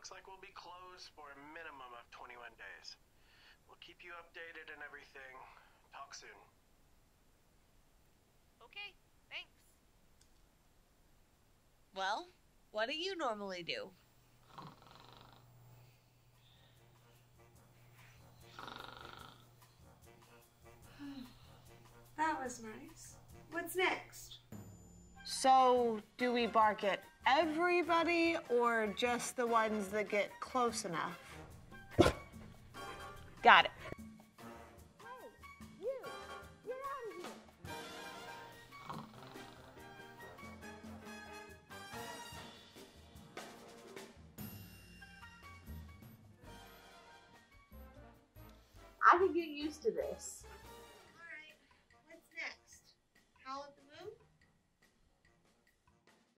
looks like we'll be closed for a minimum of 21 days. We'll keep you updated and everything. Talk soon. Okay, thanks. Well, what do you normally do? That was nice. What's next? So, do we bark at everybody or just the ones that get close enough? Got it. I could get used to this.